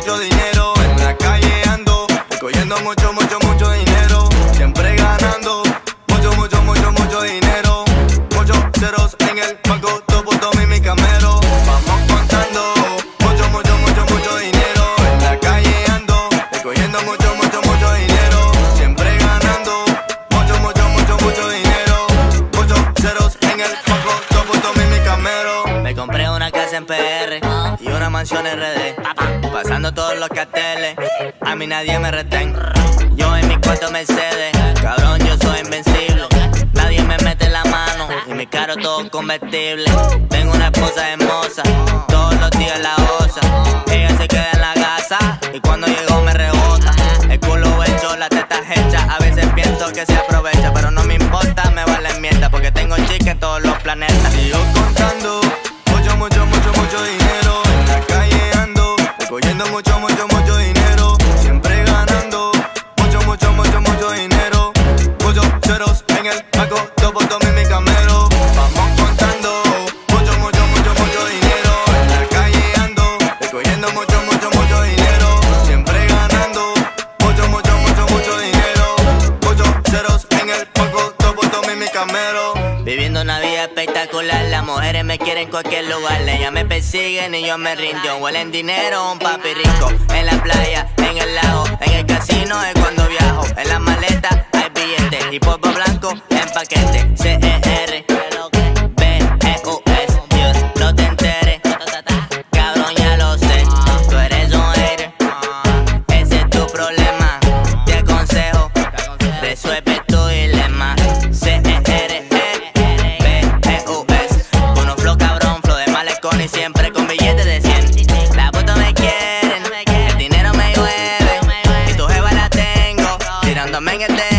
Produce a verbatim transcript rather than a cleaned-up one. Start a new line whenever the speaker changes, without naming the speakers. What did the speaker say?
mucho dinero. En la calle ando, recogiendo mucho, mucho, mucho dinero. Siempre ganando, mucho, mucho, mucho, mucho dinero. Muchos ceros en el banco, todo punto mi, mi camero. Vamos contando, mucho, mucho, mucho, mucho dinero. En la calle ando, recogiendo mucho, mucho, mucho dinero. Siempre ganando, mucho, mucho, mucho, mucho dinero. Muchos ceros en el banco, todo punto mi, mi camero.
Me compré una casa en P R y una mansión en R D, pasando todos los carteles, a mí nadie me retén. Yo en mi cuarto Mercedes, cabrón, yo soy invencible. Nadie me mete la mano y mi carro todo convertible. Tengo una esposa hermosa, todos los días la osa. Ella se queda en la casa y cuando llego me rebota. El culo hecho, la teta hecha, a veces pienso que se aprovecha, pero no me importa, me vale mierda, porque tengo chica en todos los planetas.
Sigo contando, mucho, mucho, mucho, mucho dinero. En la calle ando, recogiendo mucho, mucho, mucho dinero. Siempre ganando, mucho, mucho, mucho, mucho dinero. Muchos ceros en el banco, todo por todo mi camero. Vamos contando, mucho, mucho, mucho, mucho dinero. En la calle ando, recogiendo mucho, mucho, mucho dinero. Siempre ganando, mucho, mucho, mucho, mucho dinero. Muchos ceros en el banco, todo por todo mi camero.
Viviendo una vida espectacular, las mujeres me quieren en cualquier lugar. Ellas me persiguen y yo me rindo. Huelen dinero, un papi rico. En la playa, en el lago, en el casino es cuando viajo. En la maleta hay billetes y polvo blanco en paquete. C E R, B E U S, Dios, no te enteres. Cabrón, ya lo sé, tú eres un hater. Ese es tu problema, te aconsejo, resuelve tu dilema. C E R y siempre con billetes de cien. Las putas me quieren, el dinero me llueve y tu jeva la tengo tirándome en el dedo.